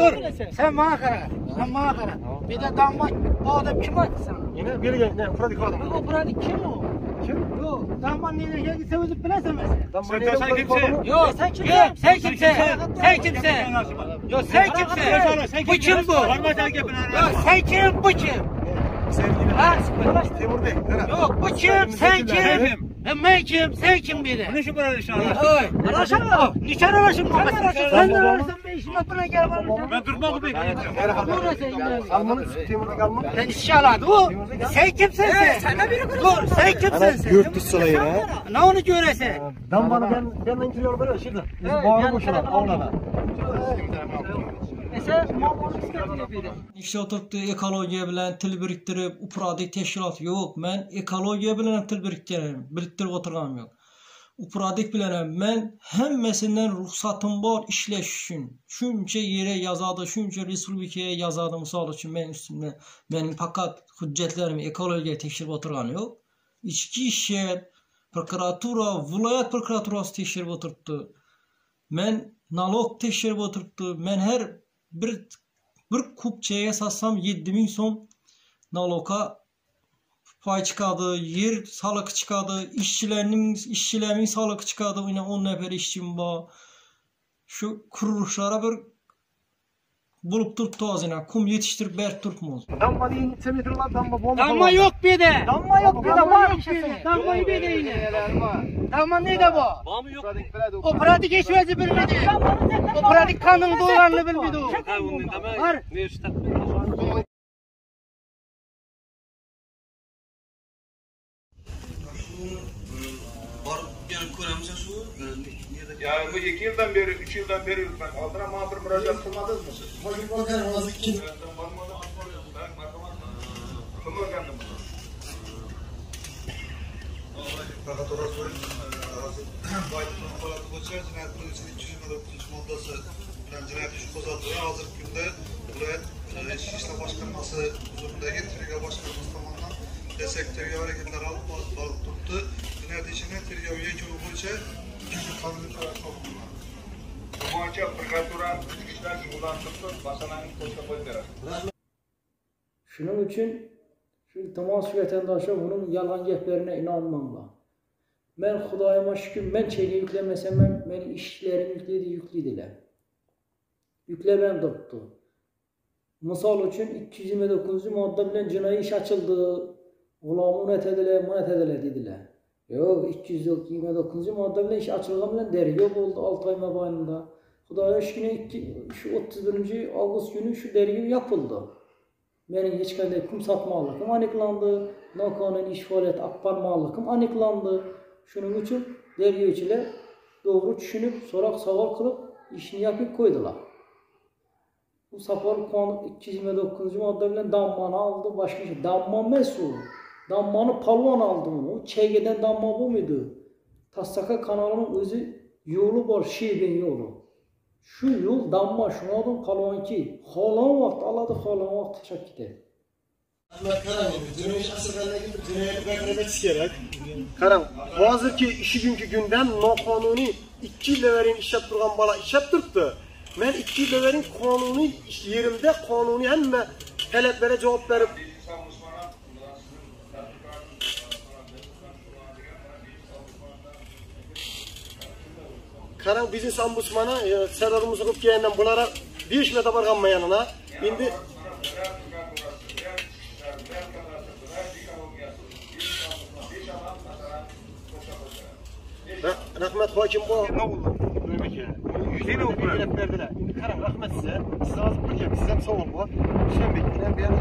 Dur. Sen bana kara. Sen bana kara. Bir de damat bu adam kim attı sana? Yine bir gel ne pratik adam. O pratik kim o? Kim? Yok. Damat nereye gitse özür bilesin mesela. Sen kimsin? Yok sen kimsin? Sen kimsin? Sen kimsin? Yok sen kimsin? Bu kim bu? Yok sen kim bu kim? Ha? Timur Bey. Yok bu kim? Sen kim? Ben kim? Sen kim biri? Ne şu böyle nişan? Araştırma. Nişan araştırma. Sen de araştırma. Ben işin altına gel bana. Ben durmam bu bey. Almanın Timur Bey alman. Ben işçialadı o. Sen kimsin sen? Sen de biri dur. Sen kimsin sen? Yurt dışı salayı ha. Ne onu göresen? Dambanı ben intiriyorum böyle şimdi. Biz bağlı boşuna avlana. İşte oturdu ekologiya bilen til biriktirip upradik teşkilat yok. Men ekologiya bilen til biriktirip oturganım yok. Upradik bilen men hemmesinden ruhsatım var işleş üçün. Şunca yere yazadı, şunca respublikaya yazadı misal için men üstümde. Benim fakat hüccetlerimi ekologiya tekşirip oturganım yok. İçki işler, prokuratura, vilayet prokuraturası tekşirip oturttu. Men nalog tekşirip oturttu. Men her bir kupçaya satsam 7000 so'm naloga pay çıkadı, yer salık çıkadı, işçilerimin salık çıkadı, yine 10 nefer işçim var. Şu kuruluşlara bir bulup turttu azına, kum yetiştirip berk turtmaz. Damma deyin gitse medirler damma bomba. Damma yok bir de. Damma yok bir de var bir şey. Dammayı bir de yine. Damma ne de bu? Damma yok. O pratik eşvezi bilmedi. O pratik kanun doğranını bilmedi o. Var. Ya bu 2 yıldan beri, 3 yıldan beri ben altına mağdur müracaat kılmadınız mı siz? Fakat orası Baytun'un falatı koçer, Cinayet Polisi'nin 229. moddası cinayet işi kozatılıyor. Hazır günde vilayet İşler Başkanması huzurundaki TİRGA Başkanımız tamamen destek TİRGA hareketler alıp balık tuttu. Cinayet işine TİRGA üyeci olunca kanuni karar kalkınlar. Bu maça prokuratura işler ulaştırdı, basananın koşta koydular. Şunun için şu temas vatandaşa bunun yalan geplerine inanmamla. Ben Xudayıma şükür ben çeyle yüklemesem ben işlerim yüklediler. Yüklemem tuttu. Misal için 229. madde bilen cinayi iş açıldı. Ulan münet ediler dediler. Yok 229. madde bilen iş açılgan bilen dergi oldu 6 ay mabayında. Xudaya şükür şu 31. Ağustos günü şu dergi yapıldı. Benim hiç kadar kum satmalıkım aniklandı. Nokanın iş faaliyeti aktarmalıkım aniklandı. Şunun için dergiçiler doğru düşünüp sorak savol kılıp işini yapıp koydular. Bu sapar kanun 229. madde bilen dammanı aldı başka şey. Damma mesul. Dammanı palvan aldı onu. Çeygeden damma bu muydu? Tassaka kanalının özü yolu var Şirin yolu. Şu yol damma şuna adam palvan ki. Halan vakt aladı halan vakt teşekkür ederim. Karam, hazırki işi günkü günden nokanuni 2 yıl verin işlep durgan bala işlep turttu. Men 2 yıl verin kanuni yerimde kanuni hemme taleplere cevap verip Karam biznes ombudsmanı serverimizi kılıp gelenden bunlara 5 metre barganma yanına. Şimdi rahmet hakim bu. Ne oldu? Yüzeyine okuyor. Verdiler. Şimdi karam rahmet size. Size az bir kez sizden sağ ol bu. Sen bekleyen bir yanı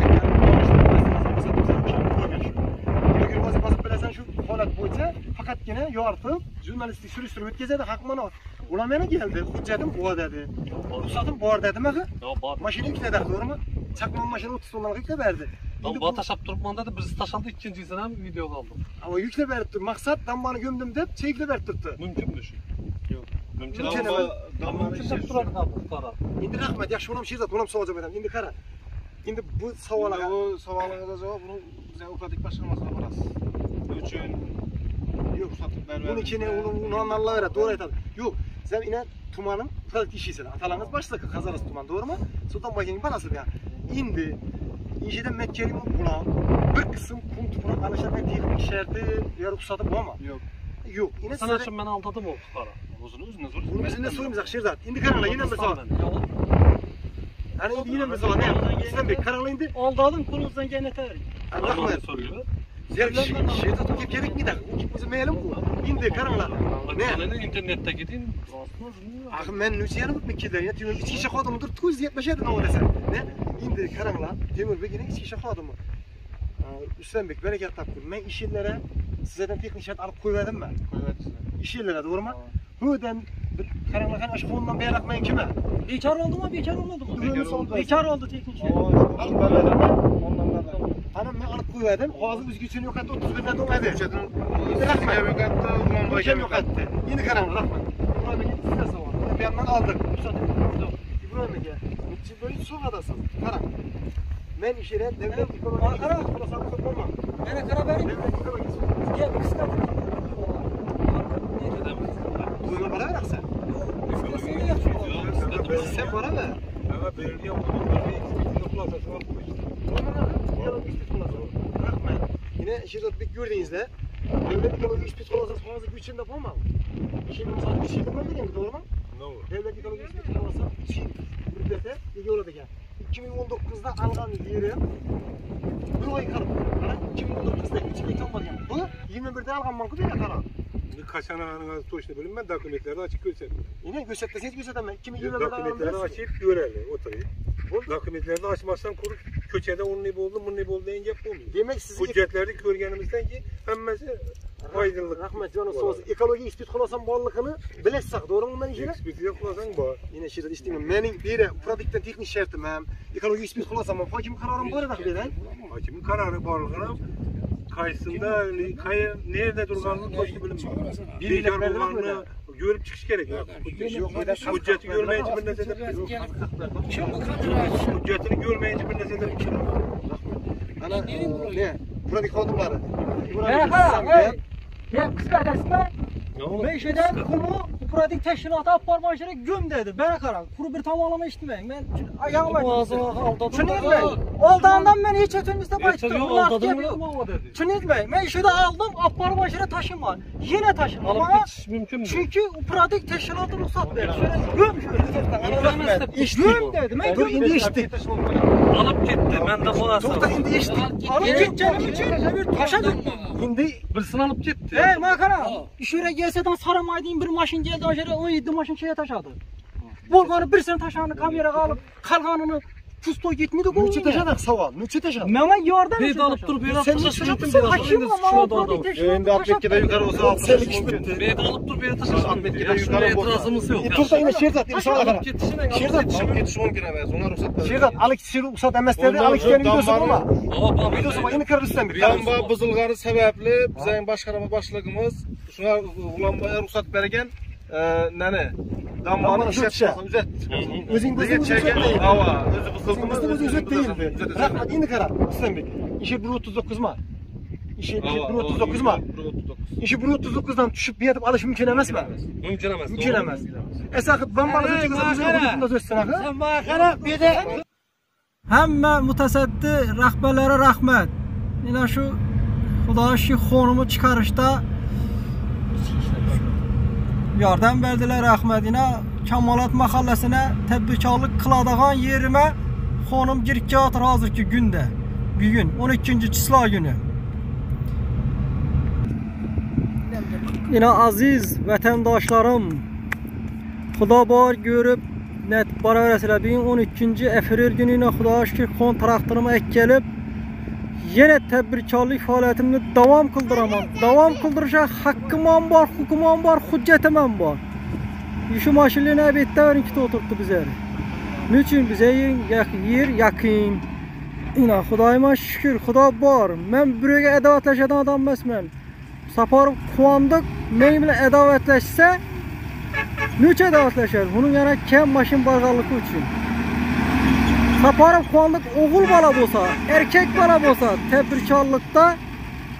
Bugün vazifası bilesen şu holat boyunca fakat yine yoğartıp jurnalistik sürüştürüp ötkeze de hakmana var. Ulan bana geldi. Hüccetim bu dedi. Ruhsatım bu dedim ha. Maşını yükledi doğru mu? Çakma maşını 30 tonlarlık yükle verdi. Tam bu taşap durmanda da biz taşandı ikincisine hem video aldım. Ama yükle verdi. Maksat dambanı gömdüm de çekle verdi tuttu. Mümkün düşün. Yok. Mümkün ama mümkün de durardı bu para. Şimdi rahmet yaxşı olam şey zat olam soracağım adam. Şimdi kara. Şimdi bu savalaga Bu savalınıza cevap bunu bize ufadik başlamasına varız. Üçün yok satıp vermem. bunun içine onu anlarlar doğru aytadi. Yok Sen yine tumanın pratik işiysen. Atalarınız başta Kazarası tuman doğru mu? Sultan Bayken'in balası ya. İndi. İnceden Mekke'nin bulan bir kısım kum tupunak alışan ve teknik şerdi ya ruhsatı bu ama. Yok. Yok. Yine Sana için ben aldadım o kara. Bunu bizimle sorayım Şehzat. İndi karanla yine mesela. Hani indi yine mesela ne? İslam Bey karanla indi. Aldadım konumuzdan cennete verin. Rahmet. soruyor. Şehzat o gerek mi de? Bizim meyelim bu. İndi karanla. Ne? Ne internette gidin. Axı men nüce yanı bu Mekke'de ya. Temür içki şaka adamıdır. 977 ne desen. Ne? İndi karanla. Temür Bey'in içki şaka adamı. Üstem Bey bereket taptım. Men iş yerlere sizden teknik şart alıp koyverdim ben. İş yerlere doğru mu? Hıdan karanlıkan aşk ondan beyrakmayın kime? Bekar oldu mu? Bekar olmadı mı? Bekar oldu teknik şey. Alıp verdim ben. Ondan verdim. Hanım ben alıp koyverdim. Ağzı üzgüsün yok etti. 31'den doğmadı. Rahmet. Yok etti. Yeni karanlık rahmet. İbrahim Bey size sağ olun. Bir yandan aldık. İbrahim Bey ya. Şimdi böyle soğuk adasın. Karan. Ben işine devlet ekonomisi kurasını tutmam. Bana karar verin. Devlet ekonomisi. Gel kısa. Duyma para ver sen. Sen para ver. Ama belediye okulunda Yine Şehzatlık gördüğünüzde devlet ekonomisi psikolojisi fazla güçünde yapamam. Şimdi mesela bir şey demem diyeyim doğru mu? Devlet ekonomisi psikolojisi Çin müddete iyi oladı gel. 2019'da algan yeri bir oy kalıp 2019'da 3 ay kalmadı yani. Bu 21'de algan bankı değil ya karar. kaçan ananın точно bilinmez dokumentleri açık gösterdim. Yine göstermeseniz göstermem. 2021'de Dokumentleri açıp görelim oturayım. Dokumentleri açmazsan kurup köçede onun ne oldu, bunun ne oldu deyince yapmıyor. Demek sizin Hüccetleri görgenimizden ki hemmesi aydınlık. Rahmet canım soğuz. Ekoloji ispit kolasan bağlılıkını bilesek doğru mu ben işine? Ekspiti yapmasan bu. Yine şirket istemiyorum. Benim biri pratikten teknik şartım hem. Ekoloji ispit kolasam hakim kararım böyle da beden. Hakimin kararı bağlılığına kayısında, kayı nerede durganlığı точно bilinmez. Biriyle Bekar bulmanını görüp çıkış gerek. Hücceti görmeyince bir nesedir. Hüccetini görmeyince bir nesedir. Ana ne? Pratik adımları. Ya kısa resmen. Ben şeyden kumu pratik teşkilatı apartmanşere göm dedi. Ben karan. Kuru bir tamamlama içmeyin. Ben ayağıma aldadım. Aldığından ben hiç ötemizde bayıttım. Çünkü ben şeyde aldım apartmanşere taşıma. Yine taşıma. Alıp Ama geçiş mümkün mü? çünkü pratik teşkilatı ruhsat verir. Şöyle göm şöyle. Göm dedim. Ben Dur göm indi içti. Alıp gitti. Ben de bu Çok da indi içti. Alıp gideceğim için bir taşa döndüm. İndi. birisini alıp gitti. Hey makara. Şöyle gelseden Sarımay'dan bir maşın geldi. Aşağıya 17 maşın şeye taşadı. Volkan'ın birisini taşağını kamera alıp kalkanını kusto gitmedi. Nüçe taşadak sava. Nüçe taşadak. Mehmet yardım Bir de alıp dur bir Sen hafta ne taşırsın. taşacaksın? Hakim ama pratik teşkilatı taşadı. yukarı olsa selik iş bitti. Bir de alıp dur bir yere taşırsın. Ahmet'e Şuraya itirazımız yok. Turta yine Şehzat değil sana kadar. Alıp gitişine Şehzat. Ona ruhsat ver. Şehzat Alex Şiru Usat MS'leri Alex Şiru'nun videosu bu mu? Ama Videosu bu yeni kırılısından bir. Lamba buzulgarı səbəbli bizim başqarma başlığımız şuna lambaya ruxsat bergen nəni dambanı işlətməsin üzət. Özün Bizə çəkən hava özü Bizde buzulğumuz bu özet değildi. Rahmet yeni karar. İslam Bey. İşi 1.39 mu? İşi 1.39 mu? İşi 1.39'dan düşüp bir yatıp alış mümkün emez mi? mümkün emez. Mümkün emez. Esakıt ben balığı çıkıza bize hudutunda sözsün akı. Sen bakana bir de Həmmə mütəsəddi rəhbərlərə rəhmət. Yine şu Xudaşi xonumu çıxarışda yardım verdiler rəhmətinə. Kamalat mahalləsinə təbrikarlıq qıladağan yerimə xonum girkatır hazırki gündə. Bugün 12-ci çisla günü. Yine aziz vətəndaşlarım, Xuda bar görüb net bara verəsilə bugün 12-ci Efrir günü Xuda şükür kontraktorumu ek gelip yine təbrikarlıq fəaliyyətimi davam qıldıramam. Davam qıldıracaq haqqım var, hukumum var, hüccetim var. Şu maşinli nəbətdə verin ki oturtdu bizə. Niçin bizə yer yakın. Yine Xudayıma şükür, Xuda var. Mən bürəyə ədavətləşədən adam məsmən. Saparıb kuandıq, mənimlə ədavətləşsə Nüçe ədavətləşər? Bunun yana kem maşın barğalığı üçün. Saparıb kuandıq oğul bala bolsa, erkek bala bolsa təbrikarlıqda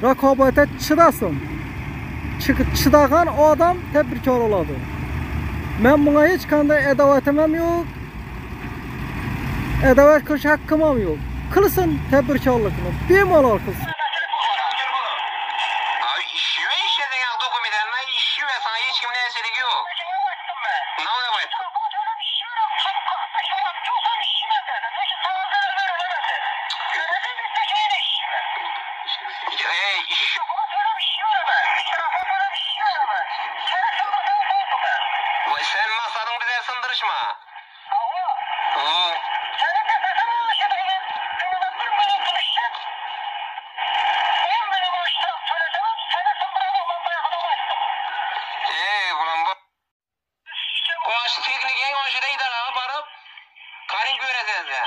rəqabətə çıdasın. Çıdağan o adam təbrikar oladı. Ben buna hiç qanday adavatım yok. Adavat qilish haqqim ham yo'q. Qilsin tadbirkorlikni, bemalol qilsin. Sen masadın bize sındırışma. Ulan bu. O aşı tekniğe o aşıda gider abi barıp. Karın göreceksin sen.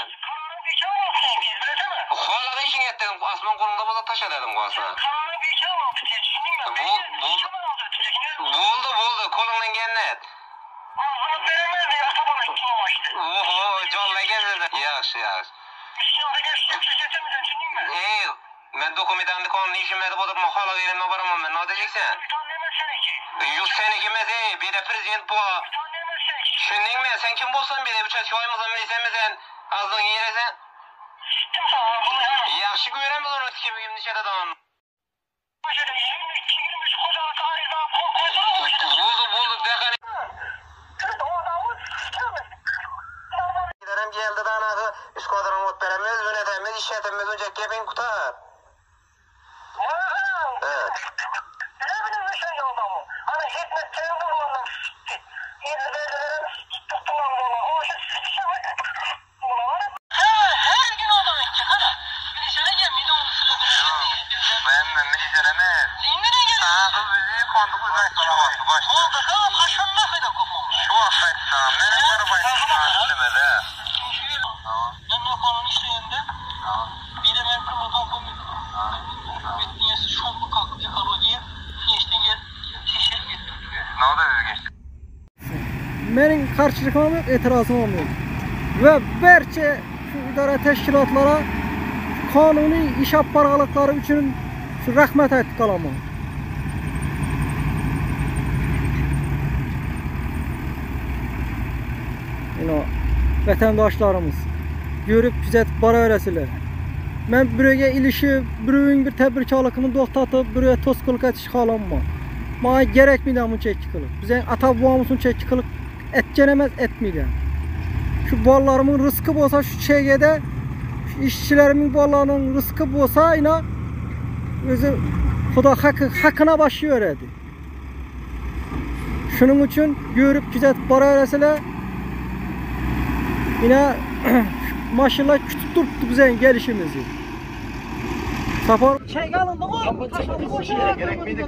Hala da işin ettin. Asman kolunda boza taş edelim bu aslan. Buldu. Kolundan gelnet. Oho, jolla gezdi. Yaxshi. Ben dokumentandı konunu işimledi bodurma hala verimle baramam ben. Ne diyeceksin? Yok seneki emez bir de prezident bu. Şunning mi? Sen kim bolsan bir de uçak çoğaymızdan bilsen mi sen? Azdan yeresen? Yaxshi göremiz onu kimi nişede dağın. Buldu. Dekani. Giderim geldi danağı. Üst kadron ot veremiz, yönetemiz, işletemiz önce kepin kutar. Evet. Ben militeremez. Ağzı bizi kondu uzak çoğası başta. Şu afetta, benim arabayı istemedi. Ben o konunun işleyende, bir de ben kırmızı kompum metniyesi şu mu kalkıp yakalı diye geçtiğin yer şişe gittim. Ne oldu geçti? Benim karşılıkım yok, etirazım yok. Ve barcha şu idora teşkilatlara kanuni iş aparatlıkları için şu rahmet aytib qolaman. Vatandaşlarımız görüp kuzatib boraverasizlar. Men birga ilishib, birovning bir tadbirkorligini to'xtatib, birga to'sqinlik etish xohlamayman. Menga kerakmaydi buncha ikki qilib. Bizning ata-bobomiz buncha ikki qilib etgan emas, etmaydi. Şu bolalarımın rızkı bo'lsa şu chegada, şu ishchilarimning bolalarining rızkı bo'lsa, ina o'zi Xudo haqqina boshlayveradi. Shuning uchun ko'rib kuzatib boraverasizlar. Yine maşallah kütüp durdu bizden gelişimizi. Safar çek alındı mı? Gerek miydi?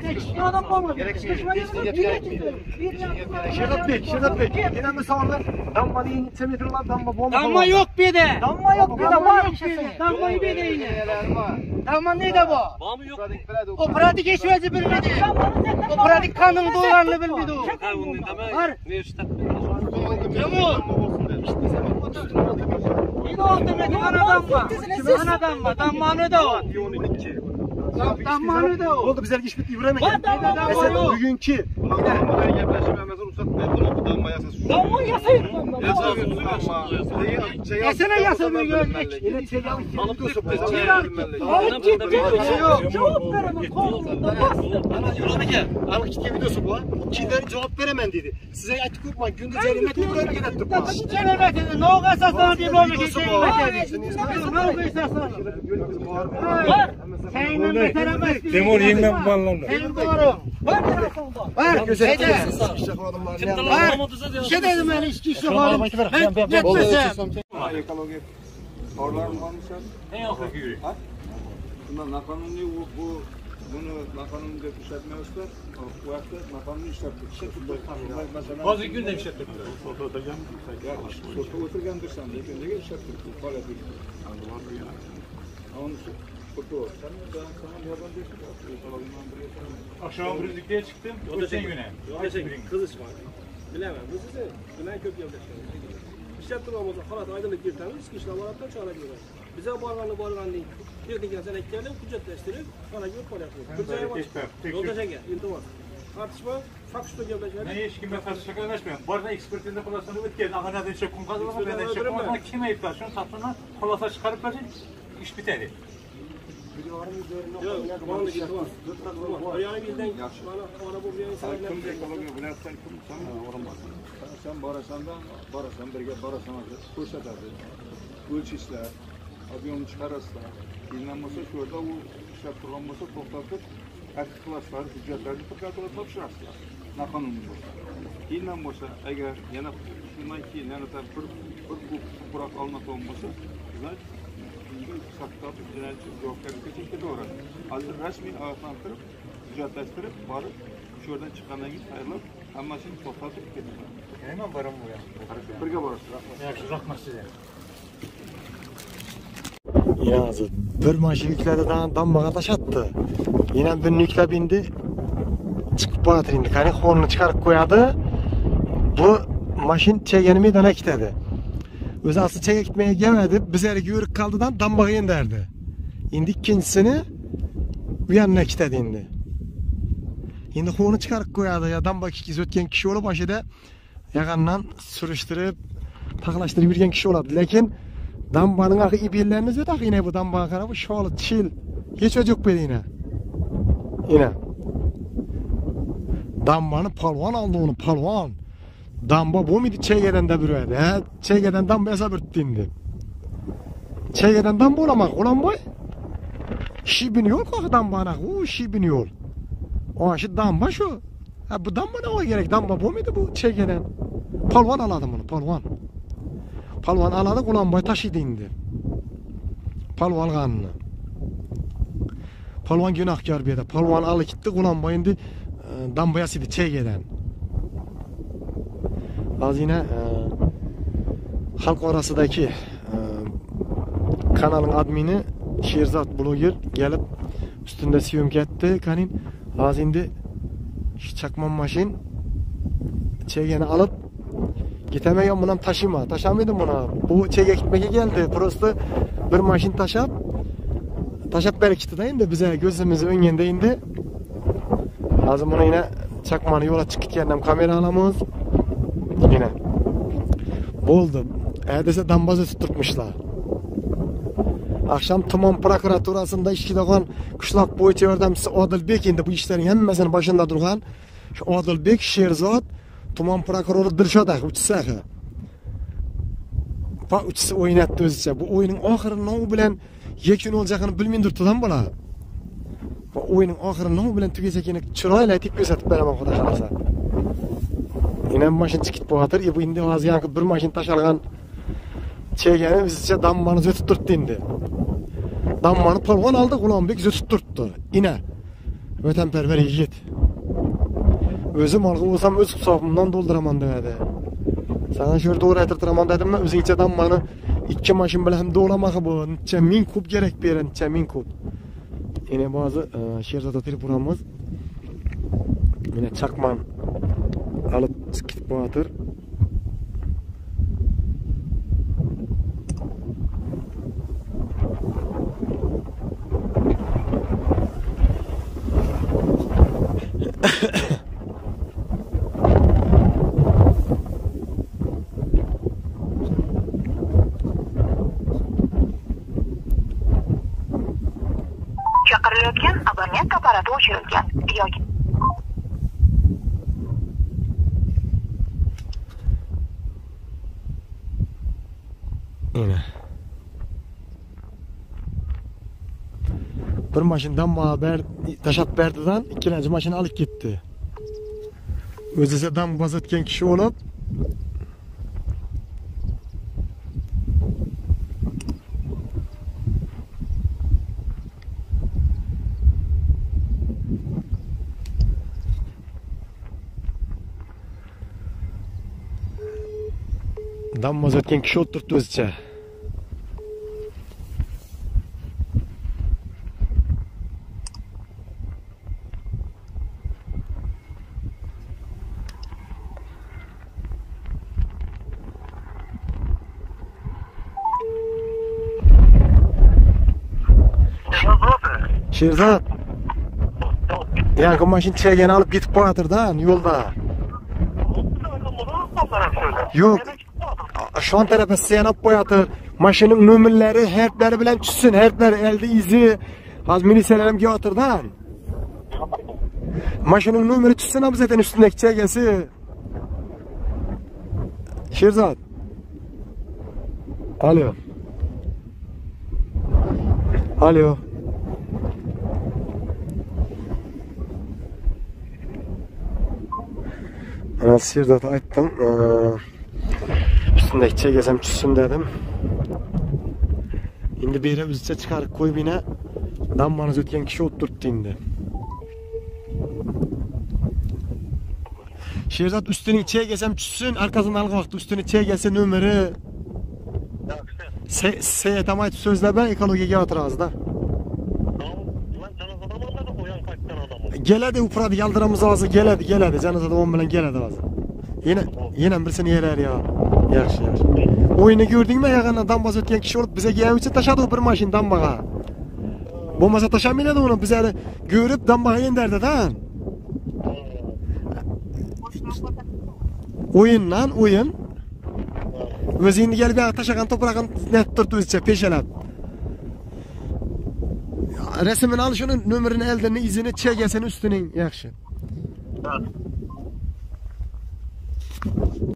Şerat Bey. Yine mi sağlar? Damma deyin gitsemedirler, damma bomba. Damma yok bir de. Damma yok bir de var. Dammayı bir de yine. Damma ne de bu? Var mı yok? O pratik geçmezi bilmedi. O pratik kanun dolarını bilmedi o. Var. Ne işte? Bir de oldu Metin Anadamma. Dammanı da o. Dammanı da o. Oldu bizler iş bitti yürüyemek. Mesela bugünkü. Damma yasayın. Esene yasamıyor görmek. Yine çeyrek videosu bu. Alıp gitti. Cevap veremem. Alık gitti videosu bu. Kimden cevap veremem dedi. Size açık yapmayın. Gündüz cerimetini buraya gidettik bu. Cerimetini ne o kasasını diye böyle bir cerimetini. Ne o kasasını? Var. Seninle beteremez. Temur yeniden ballandı. Senin doğru. Var telefonda. Var. Var. Bir şey dedim ben içki işi var. Ben yetmesem. Ekoloji oralarını almışlar. En yok yürü. Bunlar nakanuni bunu nakanuni deb işletmemişler. Bu hafta nakanuni işlettik. Hozir kunda ishlatib So'tda o'tirgandirsan, lekin nega ishlatdik? Holat Akşam Brüzük'te çıktım. Geçen güne. Geçen gün kızış var. Bilemem. Bu size bilen köp yerleşiyor. İşlettim ama halat aydınlık girten risk işlemlerden çağırıyor. Bize barganlı değil. Teknik sen ekleyelim, hüccetleştirip sana gibi para yapıyor. Yoldaşa gel, intibat. Tartışma, faküste gevleşelim. Ben hiç kimle tartışmaya yanaşmıyorum. Bu arada ekspertinde kolasını ötkeyin. Ağına denişe kum kazılamaz. Ben denişe kum kazılamaz. Kim ayıplar? Şunu tatlına kolasa çıkarıp verin. İş biteri. Yok, kumandı gitti var. Ayağını bilden bana bu bir insan Sen barasan birge barasan ko'rsatadi. O'lchishlar, avionni chiqarasizlar. Qiynalmasa shu yerda u ishlab turgan bo'lsa to'xtatib, tartib qilasizlar, hujjatlarni prokuratura topshirasizlar. Noqonuniy bo'lsa. Keyin bo'lsa, agar yana shundan keyin yana bir ko'proq olmato'm bo'lsa, sizlar hisobkitob jinoyat javobgarlikka ketaveradi. Hozir rasmiy ogohlantirib, hujjatlashtirib, borib shu yerdan chiqqandan keyin tayyorlab, hammasini to'xtatib ketadi. Hemen varım bu ya. Birga borasiz. Yaxshi, rahmat sizga. Yine hazır. Bir maşin yükledi dambağa taş attı. Yine bir yüklep indi. Çıkıp batır indi. Hani hornu çıkarıp koyadı. Bu maşin çekeni meydana gitmedi. Özü aslı çeke gitmeye gelmedi. Biz her yürük kaldıdan dambağa inderdi. İndi ikincisini bu yanına gitmedi indi. Şimdi hornu çıkarıp koyadı. Ya dambağa ikiz ötken kişi olup aşağıda yakandan sürüştürüp taklaştırıp yürüyen kişi oladı. Lakin dambanın akı ibirlerini zöt yine bu dambağa karabı şoğlu çil. Hiç öcük bedi yine. Yine. Dambanı palvan aldı onu palvan. Damba bu muydu çeygeden de bürüyedi. Çeygeden damba hesap ürttüğündü. Çeygeden damba olamak olan boy. Şibin yol koku dambana. Şibin yol. O aşı damba şu. Bu damba ne o gerek? Damba bu muydu bu çeygeden? Palvan aladı bunu palvan. Palvan aladı ulan boy taşıydı indi. Palvan kanını. Palvan günahkar bir de. Palvan alı gitti ulan boy indi. Dambaya sidi çeygeden. Az yine halk arasındaki kanalın admini Şehrzat Blogger gelip üstünde siyum etti. Kanin az indi çakman maşin çeygeni alıp gitemiyorum bundan taşıma. Taşamıyordum buna. Bu çeyge gitmeye geldi. Prosto bir maşin taşap bereketi de indi bize gözümüzü önünde indi. Az bunu yine çakmanı yola çıkıp yerden kamera alamız. Yine. Oldu. Edese dambazı tutmuşlar. Akşam Tuman prokuraturasında işki doğan kışlak boyutu yardımcısı Odilbek indi bu işlerin hemmesinin başında durgan. Şu Odilbek Şehrzat Tuman prokuroru Dilşodak uçsakı. Pa uçsa oynattı özüçe. Bu oyunun ahırı ne bilen yekün olacağını bilmindir tutan bula. Bu oyunun ahırı ne bilen tükesekini çırayla etik gösterip veremem o da kalasa. Yine maşin çıkıp boğatır. Bu indi ağzı yankı bir maşin taşalgan çeygeni bizce dambanı zötüp durttu indi. Dambanı palvan aldı Ulanbek zötüp durttu. Yine ötenperver yigit. Özüm algı olsam öz kusabımdan dolduramam demedi. Sana şöyle doğru ettirtiramam dedim mi? Özün içe dambanı iki maşin bile hem doğramağı bu. Niçe min kup gerek bir yere. Niçe min kup. Yine bazı Şehrzat'a telefonumuz. Yine çakman alıp çıkıp boğatır. Chaqirilayotgan abonent apparati o'chirilgan yoki bir maşindan bana taşap berdidan ikinci maşini alıp gitti. Özüse dambaz etken kişi olup dambaz etken kişi oturttu özüse. Şehrzat. Yangi mashin chegani olib ketib qo'yatirdan yo'lda. Yo'q. Şon tarafı siyanab qo'yatir. Mashining nomerlari, harflari bilan tushsin, harflar elde izi. Hozir militsiyalarim kelayotirdan. Mashining nomeri tushsin ham zaten ustundagi chegasi. Sherzod. Alo. Alo. Ana Sherzod aytdim. Üstündeki çegesem tushsin dedim. Endi beri o'zicha chiqarib qo'yib yana dammani o'tgan kishi o'tiribdi endi. Sherzod üstüning çegesem tushsin, arkasından algı vaqti üstüning chegasi nomeri. Seyet ama so'zlab ben ekologiyaga o'tiramiz-da. Geladi upradi yaldiramız hozir geladi. Janozada on bilan geladi hozir. Yine birisini yerer ya. Yaxshi. O'yini ko'rdingmi? Yag'ana dambaz o'tgan kishi olib bizga keluvchi tashadi bir mashin dambaga. Bo'lmasa tashamaydi uni, biz hali ko'rib dambaga endardi-da. O'yin. O'zingni kelib tashagan to'prog'ini net turib o'zicha peshalab. Rasmini al shuni, nomerini eldini, izini, chegasini ustining yaxshi.